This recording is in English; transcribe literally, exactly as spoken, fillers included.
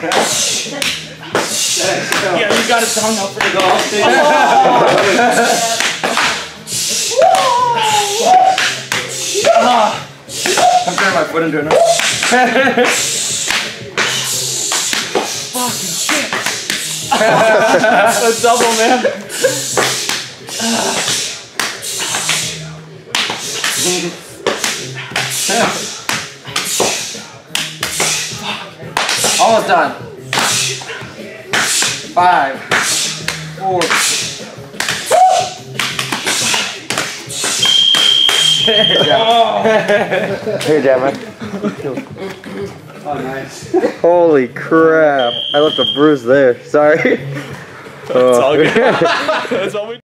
Yeah, you got it down now for the goal. I'm turning my foot into it now. Fucking shit. A double, man. Almost done. Five, four. Here, Jammer. Oh, nice. Holy crap. I left a bruise there. Sorry. It's all good. That's all we